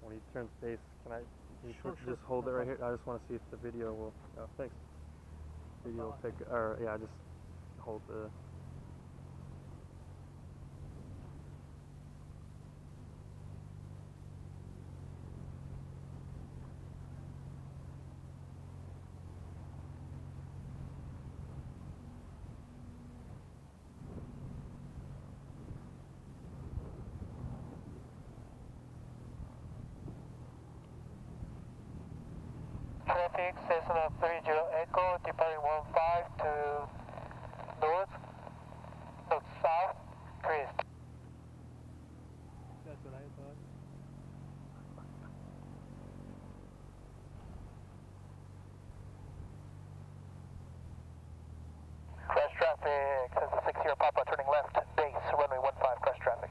when you turn space, can you Sure, just sure. hold No it right problem. here? I just want to see if the video will. Oh, thanks. Video will pick. Or yeah, just hold the. Traffic, Cessna 30 Echo, departing 15 to north, south, Chris. That's what I thought. Crash traffic, Cessna 60 Papa, turning left, base, runway 15, crash traffic.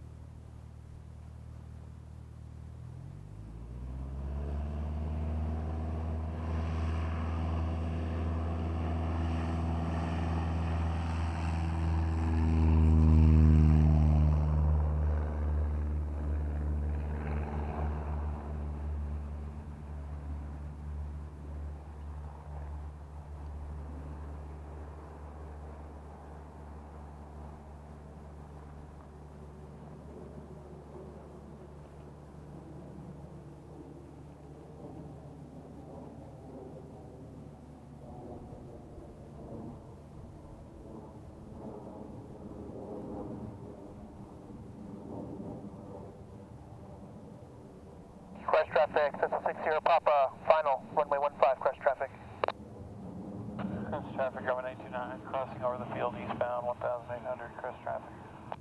Crash traffic, Cessna 60 Papa, final, runway 15, crash traffic. Crash traffic, runway 829, crossing over the field eastbound, 1800, crash traffic.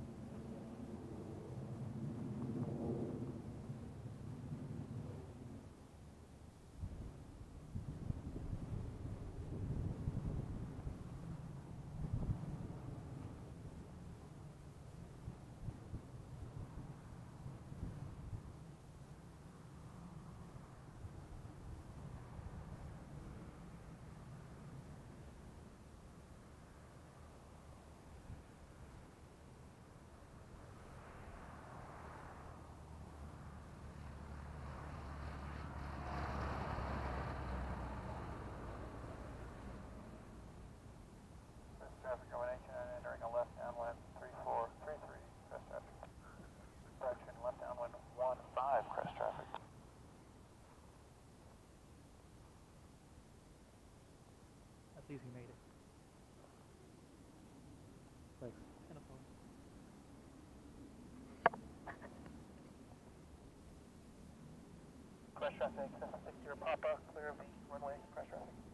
Traffic going 829, entering a left downwind 3433, crash traffic. Correction, left downwind 15, crash traffic. At least he made it. Thanks. No problem. Crash traffic, Cessna 60 Papa, clear of the runway, crash traffic.